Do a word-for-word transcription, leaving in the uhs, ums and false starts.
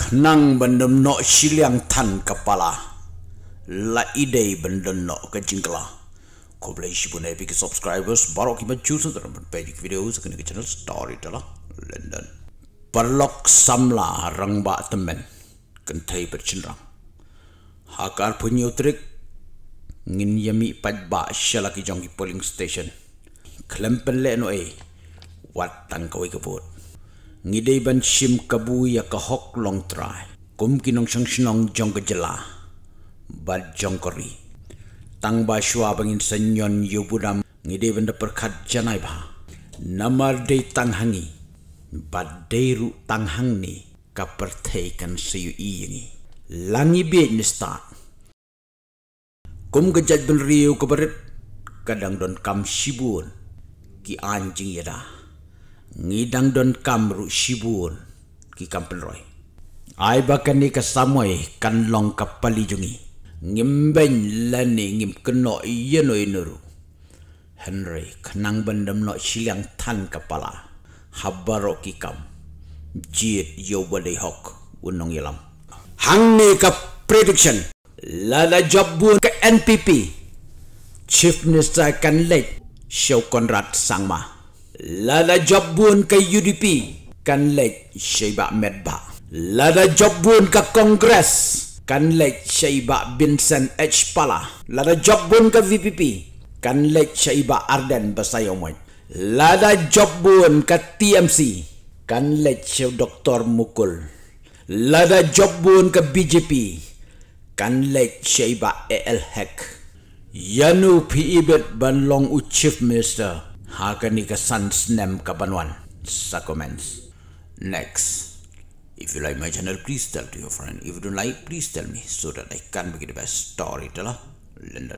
Nang bandem no siliang tan kepala la idei bandem no kejingkla ko boleh shibun epic subscribers baru kita choose dalam page video sekali ke channel storyteller London perlok samla rang ba temen kentai bercenrang hakar punyo trik ngin yami pat ba shalaki jongi polling station klempen le no e wat tan kawai kebut ngidei ban shim kabu ya ka hok long try kum kinong sang sinong jong kejela bad jong kori tang ba shwa bangin senyon yubudam ngidei ban perkat janai ba namar dei tang hangi bad dei ru tang hang ni ka perthei kan siu i ngi langi be ni start kum gejat ben riu ke berit kadang don kam shibun ki anjing yada ngidang don kamru shibun ki kampenroy ai bakan ni kasamoy kan long kapali jungi ngimben lani ngim keno yeno inuru Henry kenang bandam no siliang tan kepala habaro ki kam jit yo bade hok unong yelam hang ni ka prediction lala jobbun ke N P P Chief Minister kan let show Konrad Sangma lada jobbun ke U D P kan lek Syaiba Medba lada jobbun ke Kongres kan lek Syaiba Vincent H Pala lada jobbun ke V P P kan lek Syaiba Arden Basayomoy lada jobbun ke T M C kan lek Syau Doktor Mukul lada jobbun ke B J P kan lek Syaiba A L Hek Yanu P I B ban long u Chief Minister Hakani ka sans nem ka banwan sa comments. Next, if you like my channel, please tell to your friend. If you don't like, please tell me so that I can make the best storyteller. Lyndon.